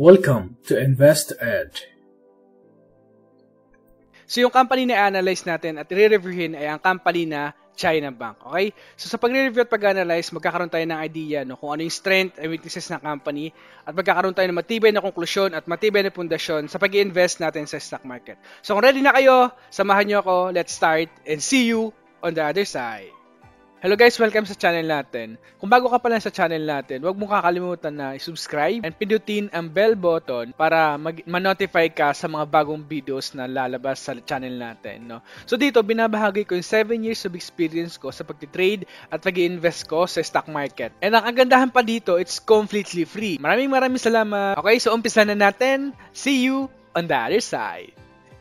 Welcome to Invest Ed. So yung company na i-analyze natin at i-reviewin ay ang company na China Bank. Okay? So sa pag-review at pag-analyze, magkakaroon tayo ng idea kung ano yung strength and weaknesses ng company at magkakaroon tayo ng matibay na konklusyon at matibay na pundasyon sa pag-i-invest natin sa stock market. So kung ready na kayo, samahan nyo ako. Let's start and see you on the other side. Hello guys, welcome sa channel natin. Kung bago ka pa lang sa channel natin, huwag mong kakalimutan na i-subscribe and pindutin ang bell button para ma-notify ka sa mga bagong videos na lalabas sa channel natin. No? So dito, binabahagi ko yung 7 years of experience ko sa pag-trade at pag-invest ko sa stock market. And ang kagandahan pa dito, it's completely free. Maraming salamat. Okay, so umpisa na natin. See you on the other side.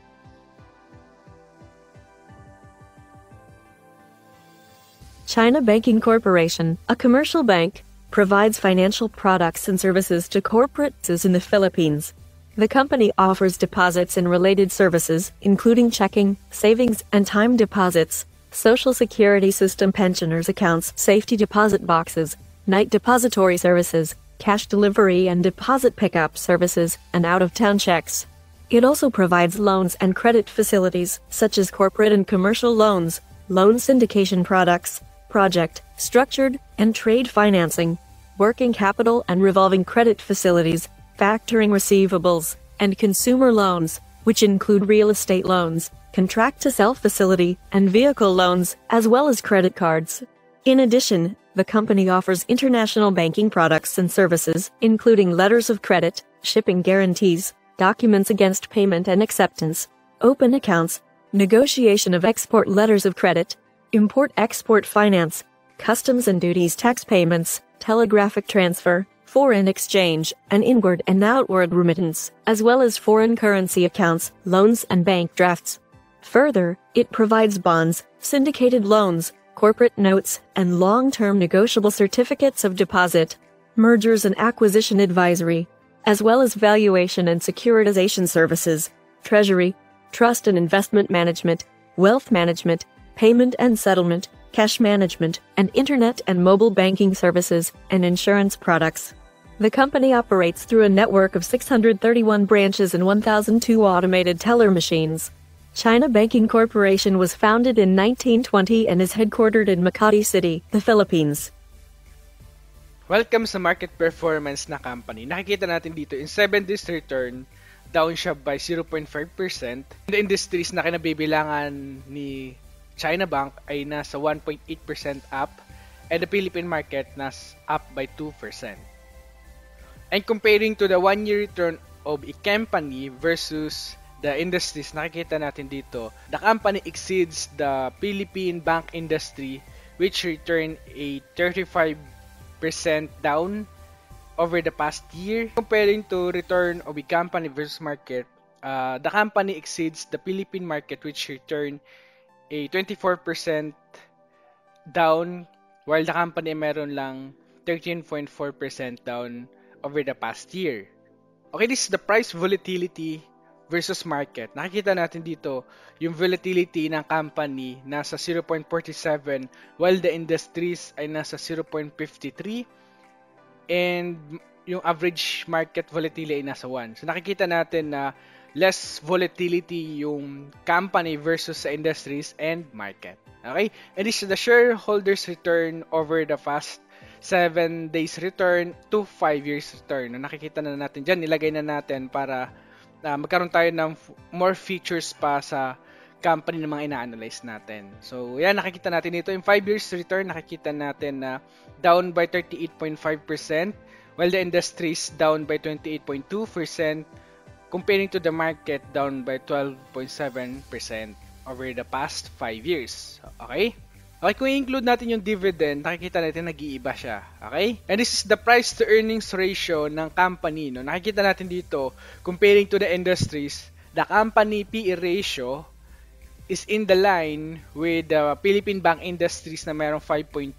China Banking Corporation, a commercial bank, provides financial products and services to corporates in the Philippines. The company offers deposits and related services, including checking, savings, and time deposits, Social Security System pensioners accounts, safety deposit boxes, night depository services, cash delivery and deposit pickup services, and out-of-town checks. It also provides loans and credit facilities, such as corporate and commercial loans, loan syndication products, project, structured, and trade financing, working capital and revolving credit facilities, factoring receivables, and consumer loans, which include real estate loans, contract-to-sell facility, and vehicle loans, as well as credit cards. In addition, the company offers international banking products and services, including letters of credit, shipping guarantees, documents against payment and acceptance, open accounts, negotiation of export letters of credit, import-export finance, customs and duties tax payments, telegraphic transfer, foreign exchange, and inward and outward remittance, as well as foreign currency accounts, loans, and bank drafts. Further, it provides bonds, syndicated loans, corporate notes, and long-term negotiable certificates of deposit, mergers and acquisition advisory, as well as valuation and securitization services, treasury, trust and investment management, wealth management, payment and settlement, cash management, and internet and mobile banking services and insurance products. The company operates through a network of 631 branches and 1,002 automated teller machines. China Banking Corporation was founded in 1920 and is headquartered in Makati City, the Philippines. Welcome sa market performance na company. Nakikita natin dito in 7 days return, down siya by 0.5%. The industries na kinabibilangan ni China Bank ay nasa 1.8% up and the Philippine market nas up by 2%. And comparing to the 1-year return of a company versus the industries, nakikita natin dito, the company exceeds the Philippine bank industry which returned a 35% down over the past year. Comparing to return of a company versus market, the company exceeds the Philippine market which returned a 24% down while the company meron lang 13.4% down over the past year. Okay, this is the price volatility versus market. Nakikita natin dito yung volatility ng company nasa 0.47 while the industries ay nasa 0.53 and yung average market volatility ay nasa 1. So nakikita natin na less volatility yung company versus sa industries and market. Okay? And this is the shareholders return over the past 7 days return to 5 years return. Nakikita na natin dyan, nilagay na natin para magkaroon tayo ng more features pa sa company na mga ina-analyze natin. So, yan, nakikita natin dito. In 5 years return, nakikita natin na down by 38.5% while the industries down by 28.2%. Comparing to the market, down by 12.7% over the past 5 years. Okay? Okay, kung i-include natin yung dividend, nakikita natin nag-iiba siya. Okay? And this is the price to earnings ratio ng company. No? Nakikita natin dito, comparing to the industries, the company PE ratio is in the line with the Philippine bank industries na mayroong 5.2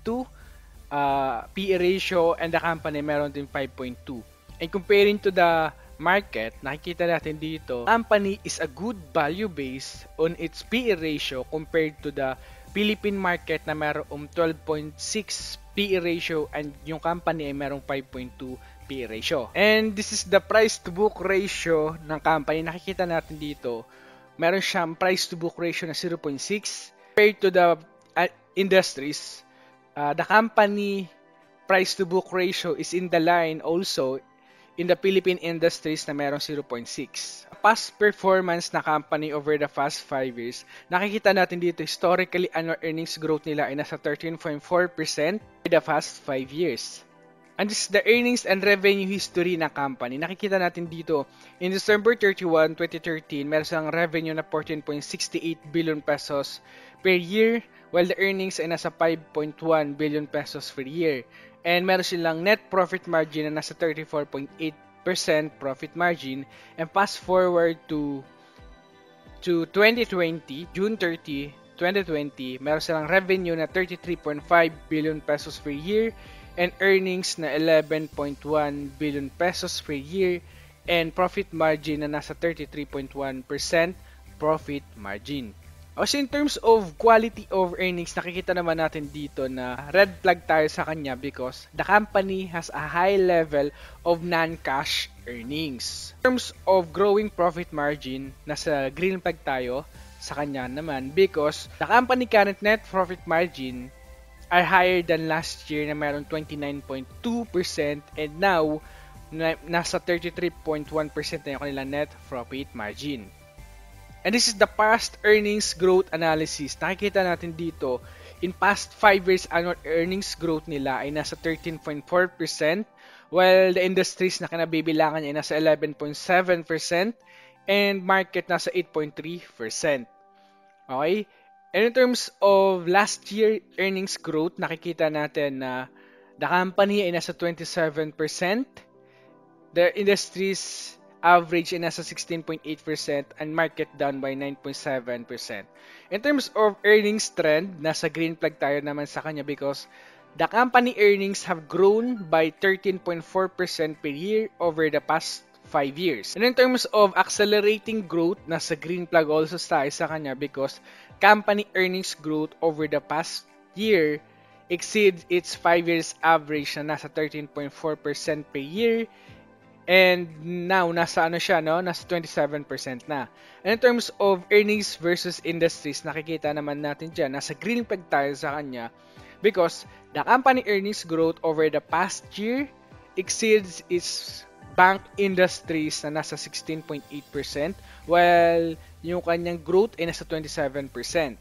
PE ratio and the company meron din 5.2. And comparing to the market, nakikita natin dito, company is a good value base on its PE ratio compared to the Philippine market na mayroong 12.6 PE ratio and yung company ay mayroong 5.2 P ratio. And this is the price to book ratio ng company. Nakikita natin dito, meron siyang price to book ratio na 0.6 compared to the industries. The company price to book ratio is in the line also in the Philippine industries na merong 0.6. Past performance na company over the past 5 years, nakikita natin dito historically annual earnings growth nila ay nasa 13.4% for the past 5 years. And this is the earnings and revenue history ng company. Nakikita natin dito, in December 31, 2013, meron silang revenue na 14.68 billion pesos per year, while the earnings ay nasa 5.1 billion pesos per year. And meron silang net profit margin na nasa 34.8% profit margin. And fast forward to 2020, June 30, 2020, meron silang revenue na 33.5 billion pesos per year and earnings na 11.1 billion pesos per year and profit margin na nasa 33.1% profit margin. Also in terms of quality of earnings, nakikita naman natin dito na red flag tayo sa kanya because the company has a high level of non-cash earnings. In terms of growing profit margin, nasa green flag tayo sa kanya naman because the company current net profit margin are higher than last year na mayroong 29.2% and now nasa 33.1% na yung kanilang net profit margin. And this is the past earnings growth analysis. Nakikita natin dito, in past 5 years, annual earnings growth nila ay nasa 13.4%, while the industries na kinabibilangan ay nasa 11.7%, and market nasa 8.3%. Okay? And in terms of last year earnings growth, nakikita natin na the company ay nasa 27%, the industries average ay nasa 16.8% and market down by 9.7%. In terms of earnings trend, nasa green flag tayo naman sa kanya because the company earnings have grown by 13.4% per year over the past 5 years. And in terms of accelerating growth, nasa green flag also tayo sa kanya because company earnings growth over the past year exceeds its 5 years average na nasa 13.4% per year. And now, nasa nasa 27% na. And in terms of earnings versus industries, nakikita naman natin dyan, nasa green flag tayo sa kanya because the company earnings growth over the past year exceeds its bank industries na nasa 16.8% while yung kanyang growth ay nasa 27%.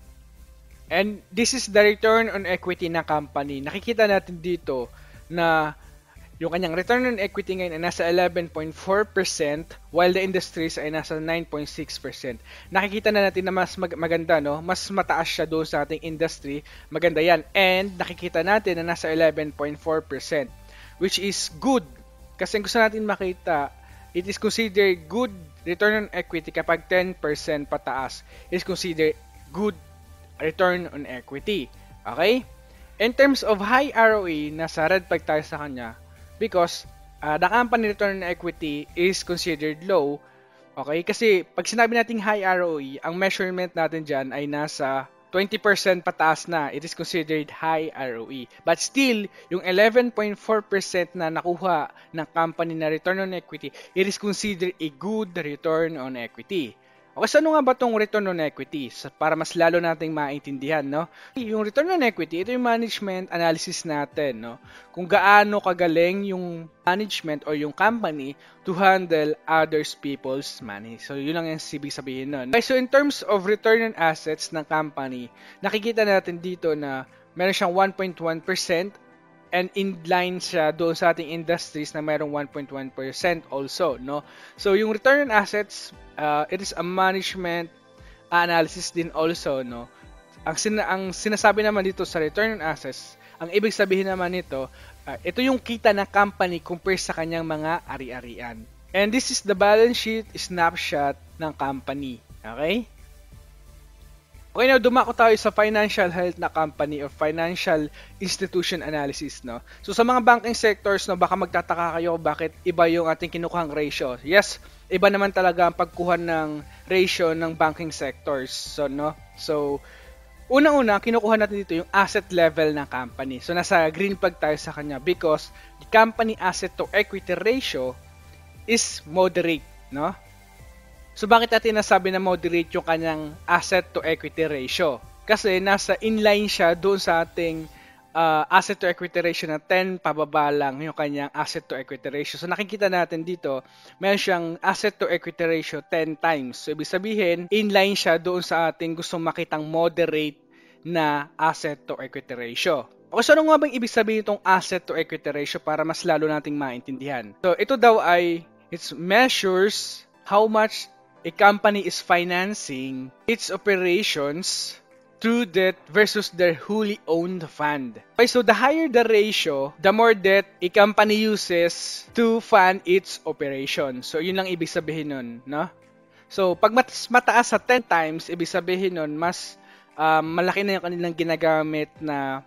And this is the return on equity ng company. Nakikita natin dito na yung kanyang return on equity ngayon ay nasa 11.4% while the industries ay nasa 9.6%. Nakikita na natin na mas maganda, no? Mas mataas siya doon sa ating industry. Maganda yan. And nakikita natin na nasa 11.4%, which is good. Kasi gusto natin makita, it is considered good return on equity kapag 10% pataas. It is considered good return on equity. Okay? In terms of high ROE, nasa red flag tayo sa kanya because the company return on equity is considered low. Okay? Kasi pag sinabi nating high ROE, ang measurement natin dyan ay nasa 20% pataas na. It is considered high ROE. But still, yung 11.4% na nakuha ng company na return on equity, it is considered a good return on equity. Okay, so ano nga ba itong return on equity? Para mas lalo nating maintindihan, no? Yung return on equity, ito yung management analysis natin, no? Kung gaano kagaling yung management or yung company to handle others people's money. So, yun lang yung ibig sabihin nun. Okay, so in terms of return on assets ng company, nakikita natin dito na meron siyang 1.1% and in line siya doon sa ating industries na mayroong 1.1% also, no? So, yung return on assets, it is a management analysis din also, no? Ang sinasabi naman dito sa return on assets, ang ibig sabihin naman nito, ito yung kita ng company compare sa kanyang mga ari-arian. And this is the balance sheet snapshot ng company. Okay? Okay, now dumako tayo sa financial health na company or financial institution analysis, no? So sa mga banking sectors, no, baka magtataka kayo bakit iba yung ating kinukuhang ratio. Yes, iba naman talaga ang pagkuha ng ratio ng banking sectors. So Unang-una, kinukuha natin dito yung asset level ng company. So, nasa green flag tayo sa kanya because the company asset to equity ratio is moderate, no? So, bakit natin nasabi na moderate yung kanyang asset to equity ratio? Kasi nasa inline siya doon sa ating asset to equity ratio na 10 pababa lang yung kanyang asset to equity ratio. So, nakikita natin dito, meron siyang asset to equity ratio 10 times. So, ibig sabihin, inline siya doon sa ating gustong makitang moderate na asset to equity ratio. Okay, so ano nga bang ibig sabihin itong asset to equity ratio para mas lalo nating maintindihan? So, ito daw ay, it measures how much a company is financing its operations through debt versus their wholly owned fund. Okay, so the higher the ratio, the more debt a company uses to fund its operation. So, yun lang ibig sabihin nun, no? So, pag mataas sa 10 times, ibig sabihin nun, mas malaki na yung kanilang ginagamit na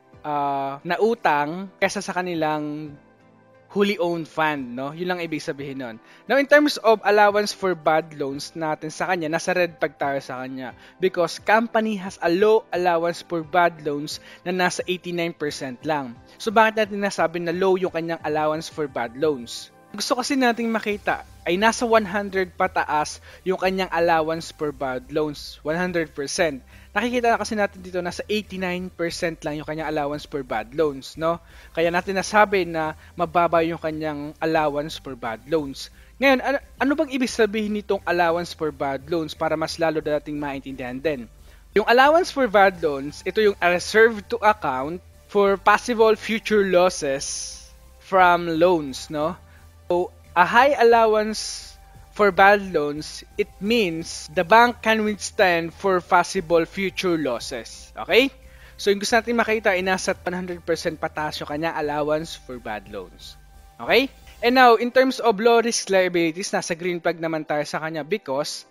utang kaysa sa kanilang wholly owned fund, no? Yun lang ibig sabihin nun. Now, in terms of allowance for bad loans natin sa kanya, nasa red flag tayo sa kanya because company has a low allowance for bad loans na nasa 89% lang. So, bakit natin nasabi na low yung kanyang allowance for bad loans? Gusto kasi nating makita ay nasa 100 pataas yung kanyang allowance for bad loans, 100%. Nakikita na kasi natin dito nasa 89% lang yung kanyang allowance for bad loans, no? Kaya natin nasabi na mababa yung kanyang allowance for bad loans. Ngayon, ano bang ibig sabihin nitong allowance for bad loans para mas lalo nating maintindihan din? Yung allowance for bad loans, ito yung a reserve to account for possible future losses from loans, no? So, a high allowance for bad loans, it means the bank can withstand for possible future losses. Okay? So, yung gusto natin makita ay nasa 100% pataas yung kanyang allowance for bad loans. Okay? And now, in terms of low risk liabilities, nasa green flag naman tayo sa kanya because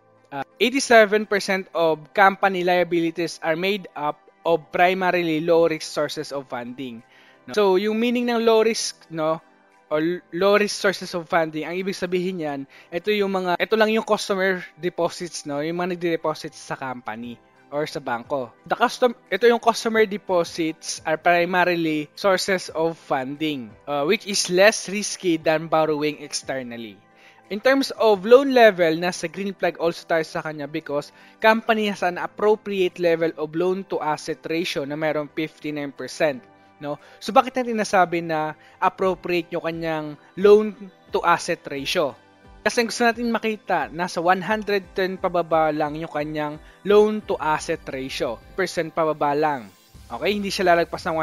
87% of company liabilities are made up of primarily low risk sources of funding. So, yung meaning ng low risk, no, or low risk sources of funding, ang ibig sabihin niyan, ito lang yung customer deposits, no, yung mga nagde-deposit sa company or sa bangko. Ito yung customer deposits are primarily sources of funding, which is less risky than borrowing externally. In terms of loan level, nasa green flag also tayo sa kanya because company has an appropriate level of loan to asset ratio na mayroong 59%. No? So, bakit natin nasabi na appropriate yung kanyang loan to asset ratio? Kasi gusto natin makita, nasa 110 pababa lang yung kanyang loan to asset ratio. % pababa lang. Okay? Hindi siya lalagpas ng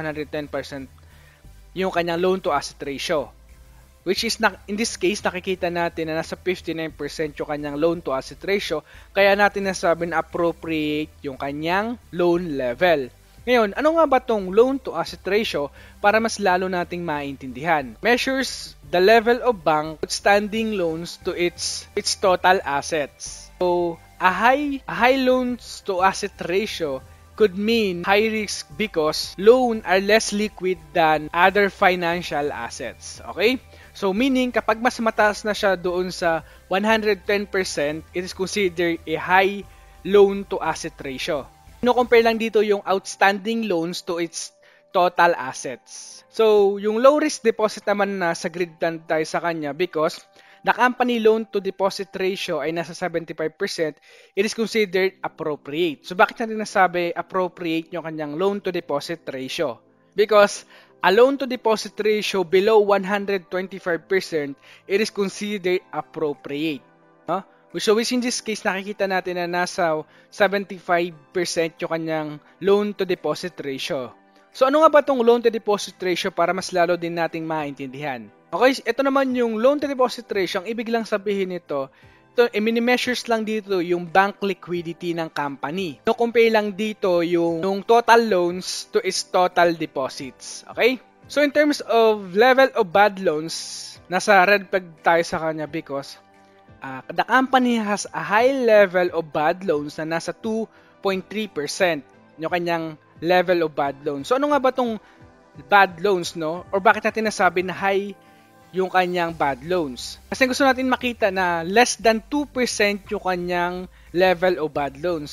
110% yung kanyang loan to asset ratio. Which is, in this case, nakikita natin na nasa 59% yung kanyang loan to asset ratio. Kaya natin nasabi na appropriate yung kanyang loan level. Ngayon, ano nga ba tong loan to asset ratio para mas lalo nating maintindihan? Measures the level of bank outstanding loans to its total assets. So, a high loans to asset ratio could mean high risk because loan are less liquid than other financial assets. Okay? So, meaning kapag mas mataas na siya doon sa 110%, it is considered a high loan to asset ratio. No-compare lang dito yung outstanding loans to its total assets. So, yung low risk deposit naman na sa grid plan tayo sa kanya because the company loan to deposit ratio ay nasa 75%, it is considered appropriate. So, bakit natin nasabi appropriate yung kanyang loan to deposit ratio? Because a loan to deposit ratio below 125%, it is considered appropriate. No? So, which in this case, nakikita natin na nasa 75% yung kanyang loan to deposit ratio. So, ano nga ba itong loan to deposit ratio para mas lalo din nating maintindihan? Okay, ito naman yung loan to deposit ratio. Ang ibig lang sabihin nito, mini-measures lang dito yung bank liquidity ng company. No, compare lang dito yung total loans to its total deposits. Okay? So, in terms of level of bad loans, nasa red flag tayo sa kanya because the company has a high level of bad loans na nasa 2.3% yung kanyang level of bad loans. So, ano nga ba itong bad loans, no? Or bakit natin nasabi na high yung kanyang bad loans? Kasi gusto natin makita na less than 2% yung kanyang level of bad loans.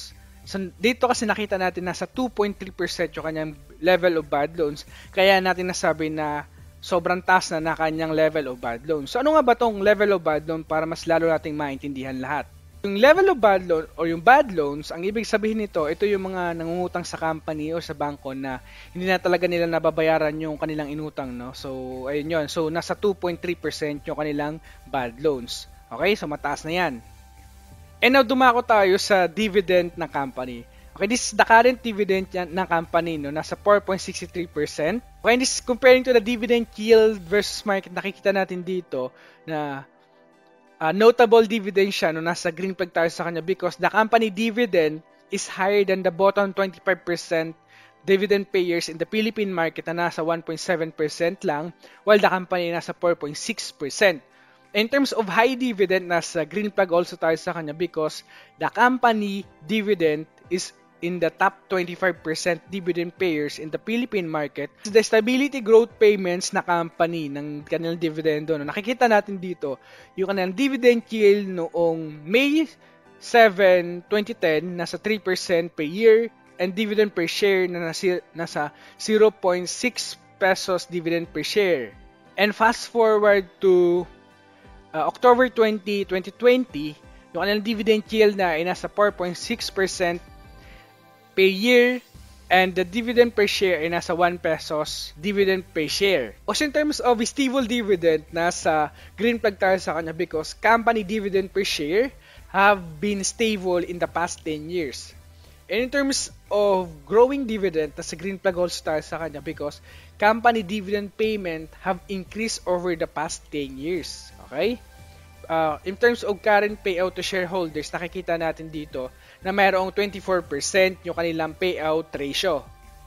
So, dito kasi nakita natin nasa 2.3% yung kanyang level of bad loans. Kaya natin nasabi na sobrang taas na kanyang level of bad loans. So, ano nga ba tong level of bad loan para mas lalo nating maintindihan lahat? Yung level of bad loan o yung bad loans, ang ibig sabihin nito, ito yung mga nangungutang sa company o sa bangko na hindi na talaga nila nababayaran yung kanilang inutang, no? So, ayun yun. So, nasa 2.3% yung kanilang bad loans. Okay? So, mataas na yan. And now, dumako tayo sa dividend ng company. Okay, this is the current dividend ng company, no? Nasa 4.63%. Okay, this is comparing to the dividend yield versus market. Nakikita natin dito na notable dividend siya, no? Nasa green flag tayo sa kanya because the company dividend is higher than the bottom 25% dividend payers in the Philippine market na nasa 1.7% lang, while the company nasa 4.6%. In terms of high dividend, nasa green flag also tayo sa kanya because the company dividend is in the top 25% dividend payers in the Philippine market. The stability growth payments na company ng kanilang dividendo, no? Nakikita natin dito yung kanilang dividend yield noong May 7, 2010 nasa 3% per year and dividend per share na nasa 0.6 pesos dividend per share. And fast forward to October 20, 2020, yung kanilang dividend yield na ay nasa 4.6% per year and the dividend per share ay nasa 1 pesos dividend per share. Also in terms of stable dividend, nasa green flag tayo sa kanya because company dividend per share have been stable in the past 10 years. And in terms of growing dividend, nasa green flag also tayo sa kanya because company dividend payment have increased over the past 10 years. Okay? In terms of current payout to shareholders, nakikita natin dito na mayroong 24% yung kanilang payout ratio.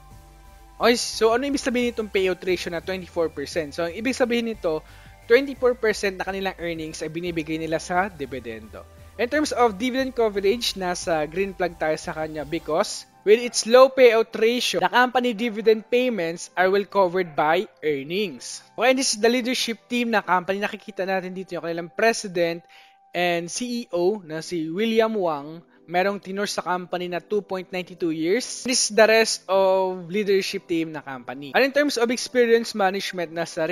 Okay, so ano ibig sabihin nitong payout ratio na 24%? So, ang ibig sabihin nito, 24% na kanilang earnings ay binibigay nila sa dividendo. In terms of dividend coverage, nasa green flag tayo sa kanya because with its low payout ratio, the company dividend payments are well covered by earnings. Okay, this is the leadership team na company. Nakikita natin dito yung kanilang president and CEO na si William Wang. Merong tenure sa company na 2.92 years. This is the rest of leadership team na company. And in terms of experience management,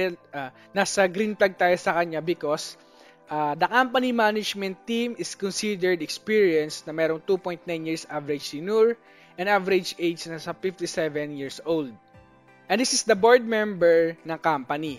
nasa green flag tayo sa kanya because the company management team is considered experienced na merong 2.9 years average tenure and average age na sa 57 years old. And this is the board member ng company.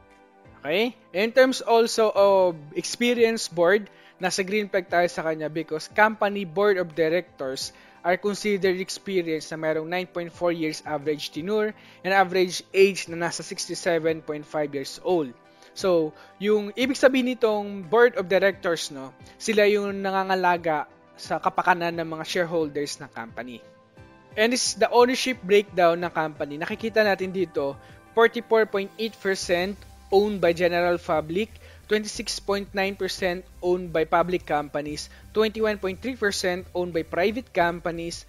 Okay? In terms also of experience board, nasa green flag tayo sa kanya because company board of directors are considered experienced na merong 9.4 years average tenure and average age na nasa 67.5 years old. So, yung ibig sabihin nitong board of directors, no, sila yung nangangalaga sa kapakanan ng mga shareholders ng company. And this is the ownership breakdown ng company. Nakikita natin dito, 44.8% owned by general public, 26.9% owned by public companies, 21.3% owned by private companies,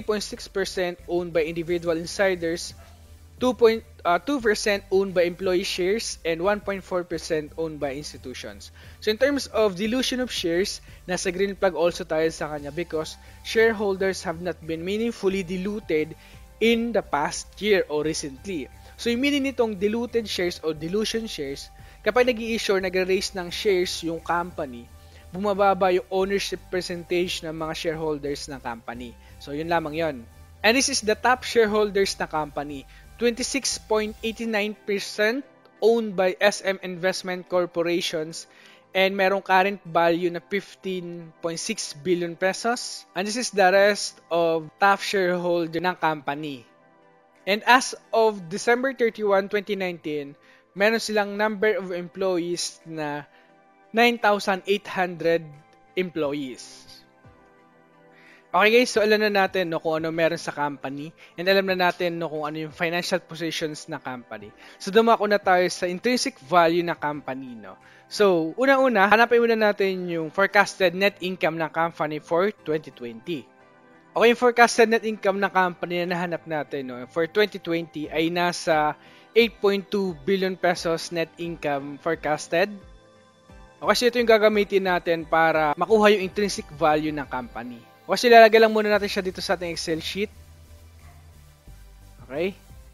3.6% owned by individual insiders, 2% owned by employee shares, and 1.4% owned by institutions. So in terms of dilution of shares, nasa green flag also tayo sa kanya because shareholders have not been meaningfully diluted in the past year or recently. So yung meaning nitong diluted shares o dilution shares, kapag nag-i-issue or nag-raise ng shares yung company, bumababa yung ownership percentage ng mga shareholders ng company. So yun lamang yon. And this is the top shareholders na company. 26.89% owned by SM Investment Corporations and merong current value na 15.6 billion pesos. And this is the rest of top shareholder ng company. And as of December 31, 2019, meron silang number of employees na 9,800 employees. Okay guys, so alam na natin no, kung ano meron sa company and alam na natin no, kung ano yung financial positions ng company. So dumako na tayo sa intrinsic value ng company. No? So una-una, hanapin muna natin yung forecasted net income ng company for 2020. Okay, yung forecasted net income ng company na nahanap natin no, for 2020 ay nasa 8.2 billion pesos net income forecasted. Okay, so ito yung gagamitin natin para makuha yung intrinsic value ng company. Kasi ilalagay lang muna natin siya dito sa ating Excel sheet. Okay?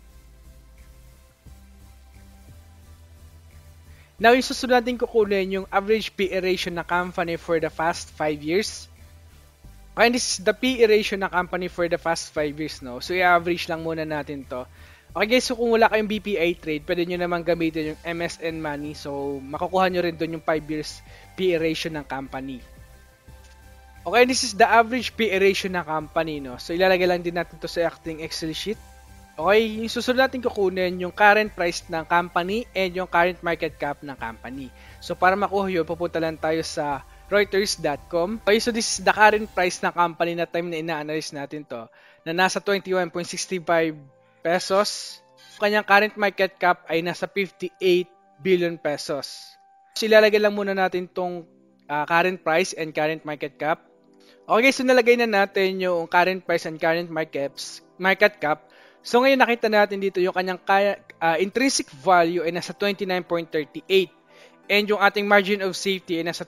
Now, yung susunod natin kukunin yung average PE ratio na company for the past 5 years. Okay, this is the PE ratio na company for the past 5 years, no? So, i-average lang muna natin to. Okay guys, so kung wala kayong BPI trade, pwede nyo naman gamitin yung MSN Money. So, makukuha nyo rin doon yung 5 years PE ratio ng company. Okay, this is the average PE ratio ng company, no? So, ilalagay lang din natin to sa ating Excel sheet. Okay, yung susunod natin kukunin yung current price ng company and yung current market cap ng company. So, para makuha yun, pupunta lang tayo sa Reuters.com. Okay, so this is the current price ng company na time na ina-analyze natin to, na nasa 21.65 pesos. Kanyang current market cap ay nasa 58 billion pesos. So, ilalagay lang muna natin tong current price and current market cap. Okay, so nalagay na natin yung current price and current market cap. So, ngayon nakita natin dito yung kanyang intrinsic value ay nasa 29.38. And yung ating margin of safety ay nasa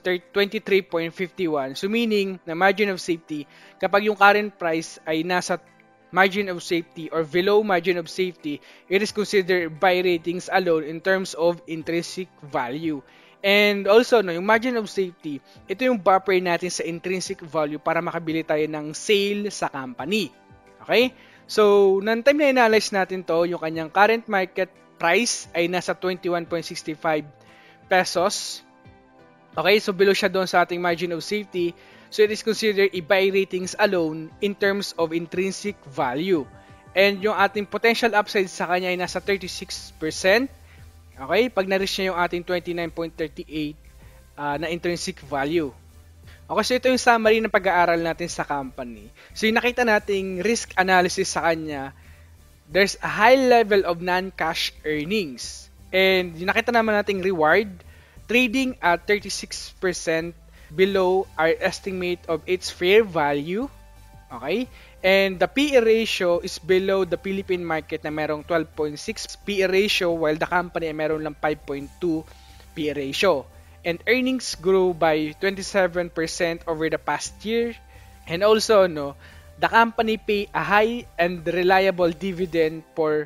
23.51. So, meaning na margin of safety, kapag yung current price ay nasa margin of safety or below margin of safety, it is considered buy ratings alone in terms of intrinsic value. And also, no, yung margin of safety, ito yung buffer natin sa intrinsic value para makabili tayo ng sale sa company. Okay? So, nang time na analyze natin to, yung kanyang current market price ay nasa 21.65 pesos. Okay, so below siya doon sa ating margin of safety. So, it is considered a buy ratings alone in terms of intrinsic value. And yung ating potential upside sa kanya ay nasa 36%. Okay, pag na-reach niya yung ating 29.38 na intrinsic value. Okay, so ito yung summary ng pag-aaral natin sa company. So, yung nakita nating risk analysis sa kanya, there's a high level of non-cash earnings. And yung nakita naman nating reward, trading at 36% below our estimate of its fair value. Okay? And the PE ratio is below the Philippine market na merong 12.6 PE ratio while the company ay meron lang 5.2 PE ratio. And earnings grew by 27% over the past year. And also, no, the company pay a high and reliable dividend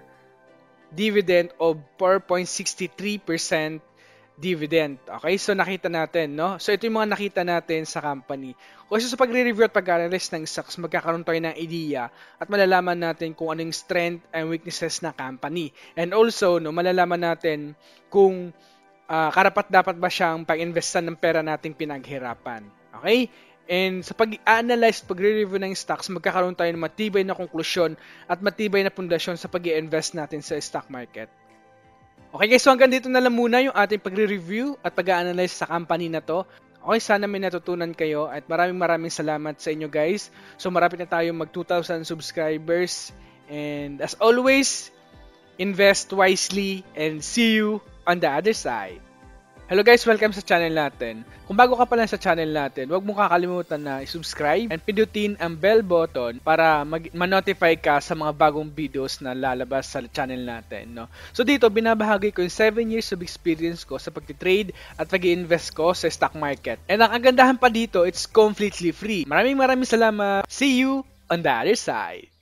of 4.63% dividend. Okay? So, nakita natin, no? So, ito yung mga nakita natin sa company. Kasi sa pagre-review at pag-analyze ng stocks, magkakaroon tayo ng idea at malalaman natin kung anong strength and weaknesses ng company. And also, no, malalaman natin kung karapat-dapat ba siyang pag-investan ng pera nating pinaghirapan. Okay? And sa pag-analyze, pagre-review ng stocks, magkakaroon tayo ng matibay na konklusyon at matibay na pundasyon sa pag-i-invest natin sa stock market. Okay guys, so hanggang dito na lang muna yung ating pagre-review at pag-analyze sa company na to. Okay, sana may natutunan kayo at maraming salamat sa inyo guys. So marapit na tayo mag 2,000 subscribers. And as always, invest wisely and see you on the other side. Hello guys, welcome sa channel natin. Kung bago ka pa lang sa channel natin, huwag mong kakalimutan na i-subscribe and pindutin ang bell button para ma-notify ka sa mga bagong videos na lalabas sa channel natin. No? So dito, binabahagi ko yung 7 years of experience ko sa pag-trade at pag-invest ko sa stock market. And ang kagandahan pa dito, it's completely free. Maraming salamat. See you on the other side.